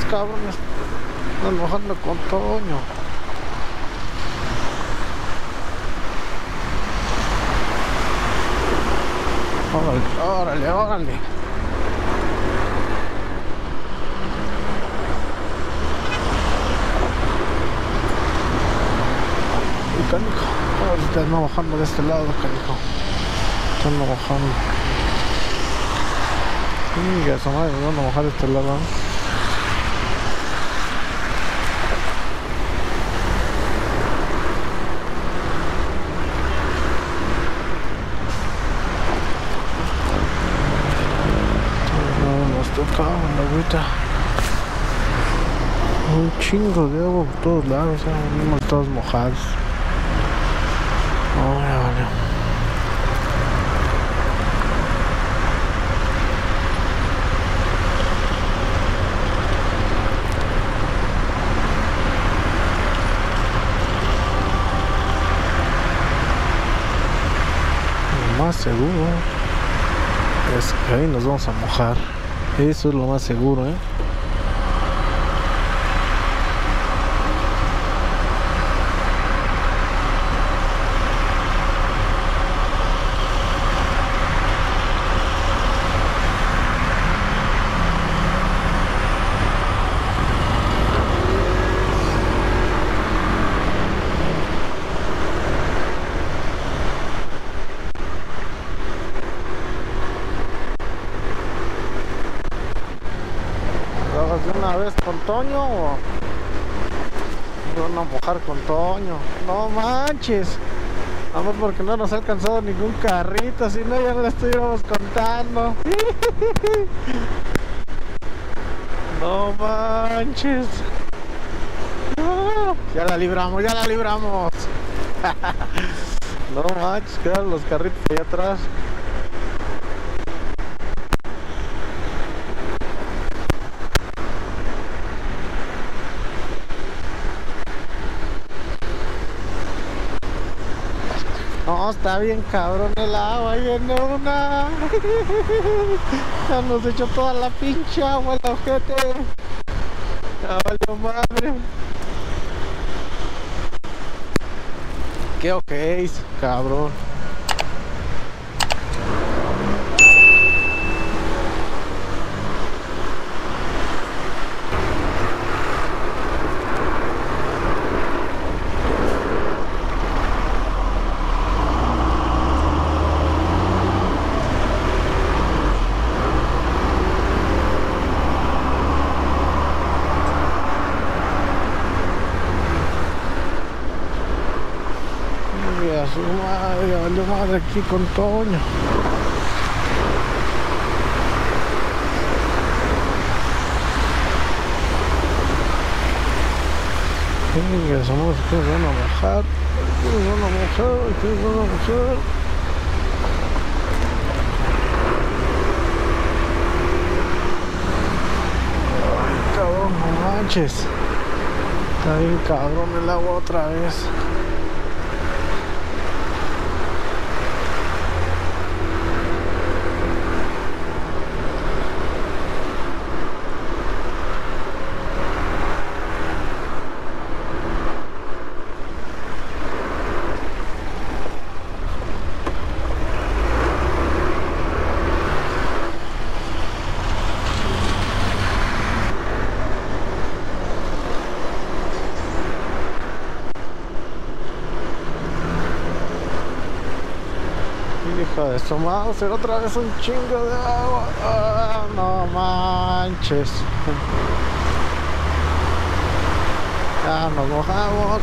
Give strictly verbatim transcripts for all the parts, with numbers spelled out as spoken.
cabrones. Están mojando con Toño. Órale, órale, órale. Y canijo, ahorita no bajando de este lado, canijo. Están bajando. Y esa madre, me van a bajar de este lado. Toca la agüita, un chingo de agua por todos lados, venimos todos mojados. Oh, ya vale. Lo más seguro es que ahí nos vamos a mojar. Eso es lo más seguro, ¿eh? De una vez con Toño o van a mojar con Toño. No manches, vamos, porque no nos ha alcanzado ningún carrito, si no ya no le estuviéramos contando. No manches. Ah, ya la libramos, ya la libramos. No manches, quedan los carritos allá atrás. No, está bien cabrón el agua, viene una. Ya nos echó toda la pinche agua el ojete. Ya valió madre. Qué ojéis, cabrón. A su madre, valió madre aquí con Toño. Venga, somos que van a bajar, que van a bajar, que van a bajar. Ay, cabrón, no manches. Está bien cabrón el agua otra vez. Hijo de su madre, otra vez un chingo de agua. Ah, no manches. Ya nos mojamos.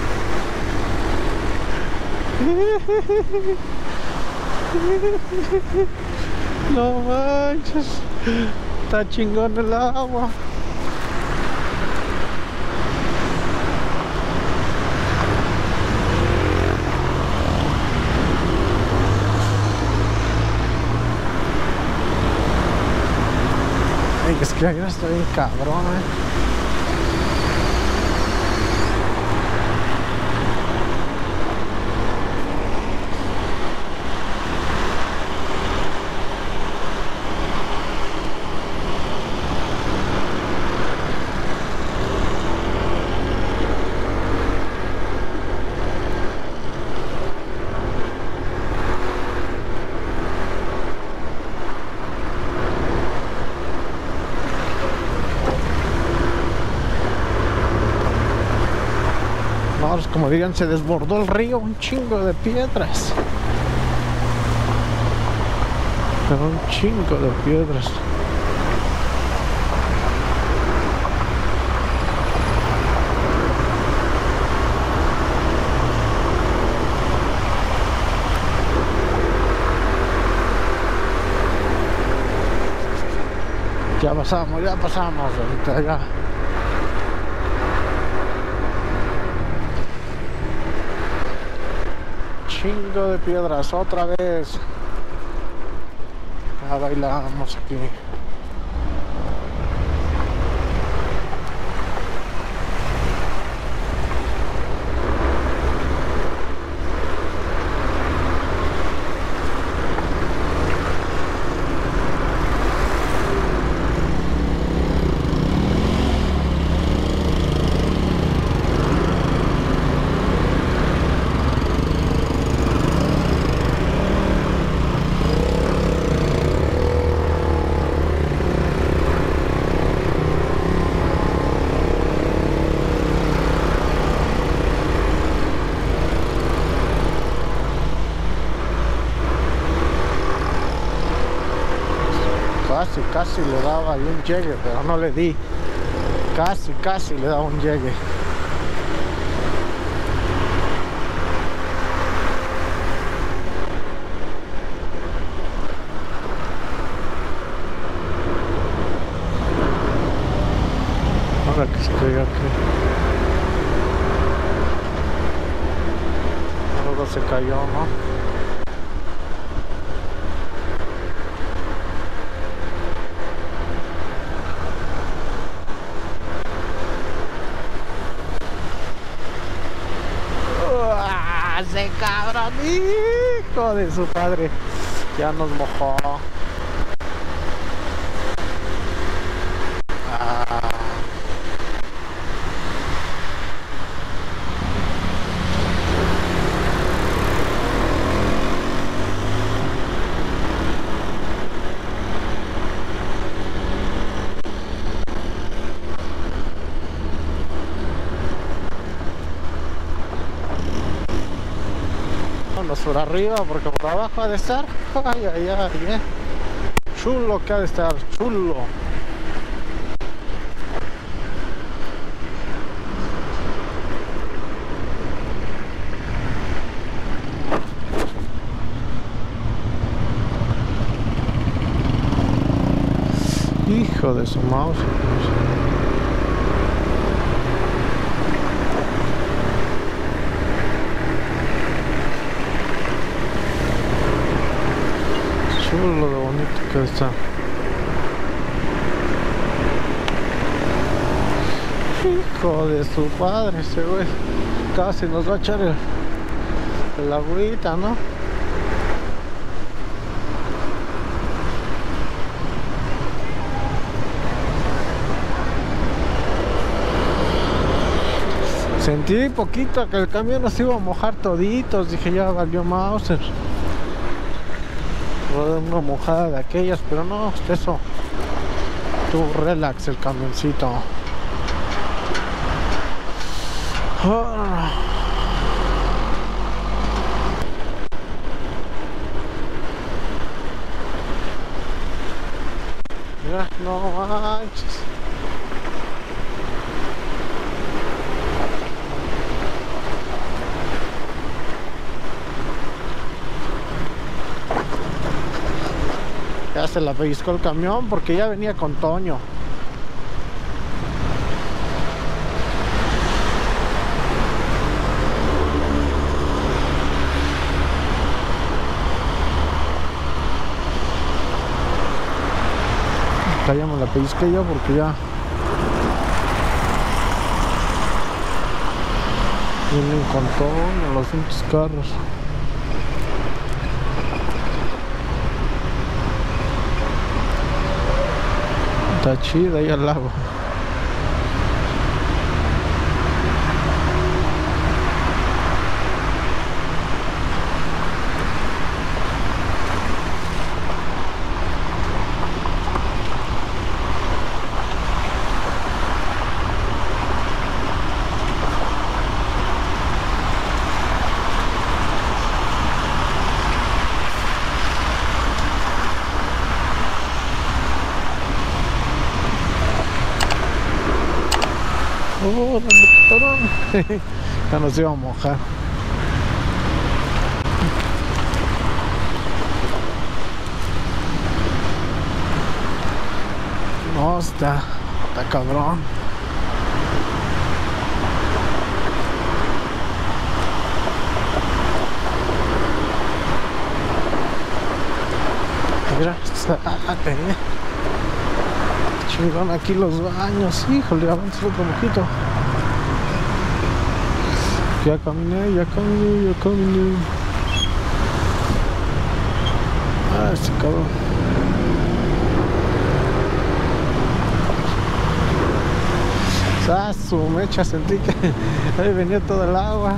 No manches. Está chingón el agua. Ay, es que ahí está bien cabrón, eh. Ahora, como dirían, se desbordó el río, un chingo de piedras. Pero un chingo de piedras. Ya pasamos, ya pasamos, ahorita ya. Chingo de piedras, otra vez. Ya bailamos aquí. Casi, casi le daba ahí un llegue, pero no le di. Casi, casi le daba un llegue. Ahora que se caiga aquí. Algo se cayó, ¿no? Ese cabrón, hijo de su padre, ya nos mojó. Ah. Por arriba, porque por abajo ha de estar, ay, ay, ay, eh. Chulo que ha de estar, chulo. Hijo de su mouse. Chulo de bonito que está. Hijo de su padre, ese güey. Casi nos va a echar el, el agüita, ¿no? Sentí poquito que el camión nos iba a mojar toditos. Dije, ya valió Mauser. Una mojada de aquellas, pero no, eso. Tú relax el camioncito. Ah. Mira, no manches. Ya se la pellizcó el camión porque ya venía con Toño. Acá ya me la pellizqué yo porque ya vienen con Toño los cintos carros. Está chida ahí al lago. Oh, dale, cabrón. Ya nos iba a mojar. No, está, está cabrón. Mira, está chingón aquí los baños. Híjole, avanza otro poquito. Ya caminé, ya caminé, ya caminé. Ah, este cabrón. Ah, su mecha, sentí que ahí venía todo el agua.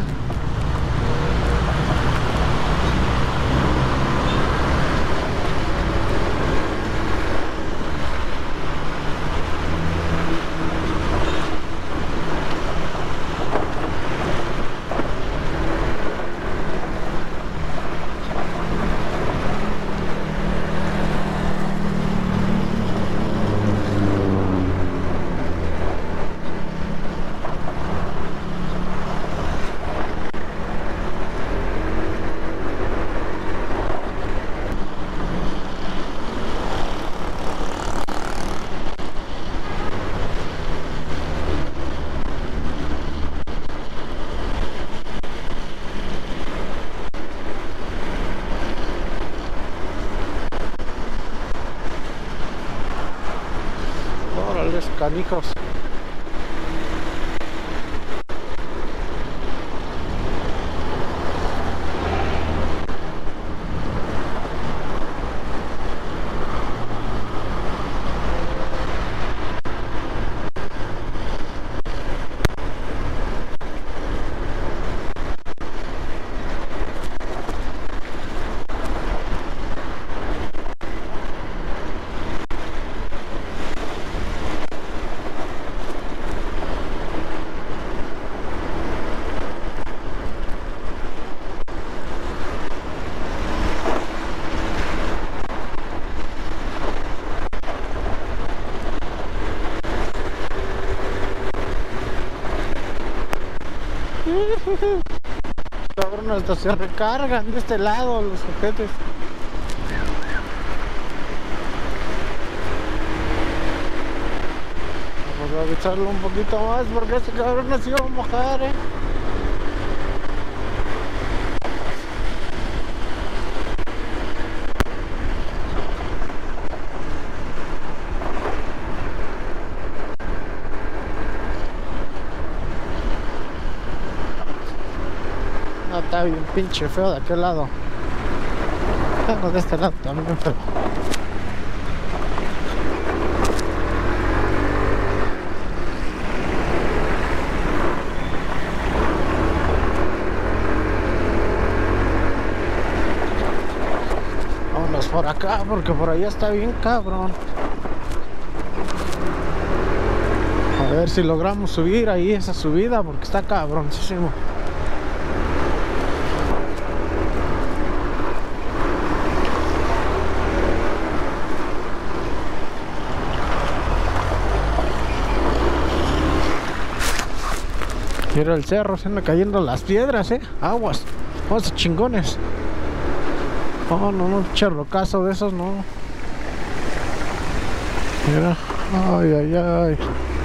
Canijos. Cabrón, hasta se recargan de este lado los objetos. Vamos a avisarlo un poquito más porque este cabrón no se iba a mojar, eh. Está bien pinche feo de aquel lado. Bueno, de este lado también feo. Vámonos por acá porque por allá está bien cabrón. A ver si logramos subir ahí esa subida porque está cabroncísimo. Mira el cerro, se andan cayendo las piedras, eh. Aguas, vamos chingones. Oh, no, no, charrocazo de esos, no. Mira, ay, ay, ay.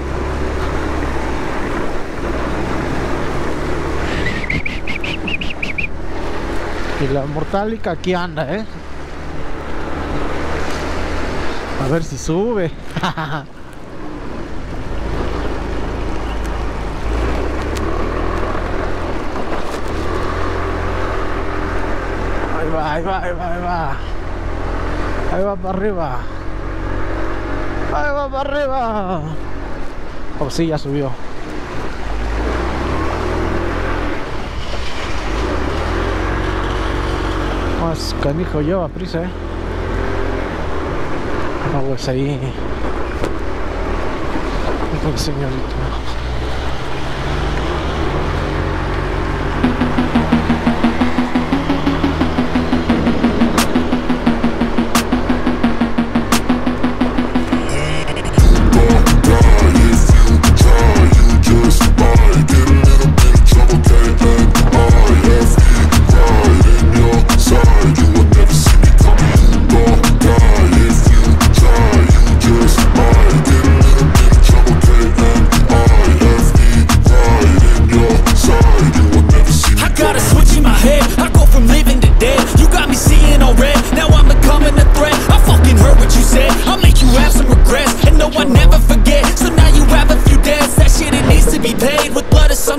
Y la mortálica aquí anda, eh. A ver si sube. Ahí va, ahí va, ahí va. Ahí va para arriba. Ahí va para arriba. Oh, sí, ya subió. Más canijo lleva prisa, eh. No, pues ahí. Pues señorita.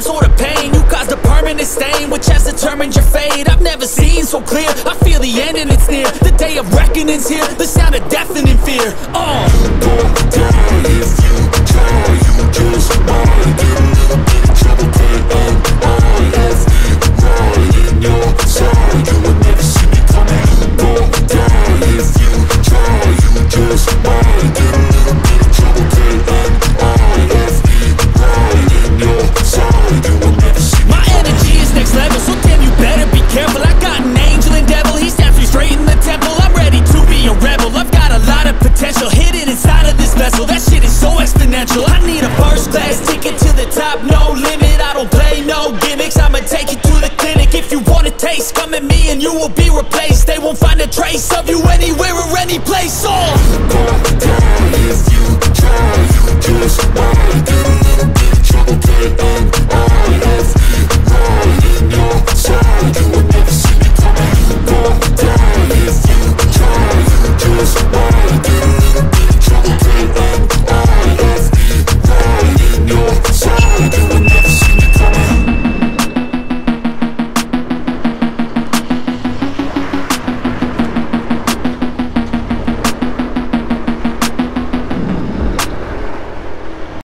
sort of pain. You caused a permanent stain, which has determined your fate. I've never seen so clear, I feel the end and it's near. The day of reckoning's here, the sound of deafening fear. Oh,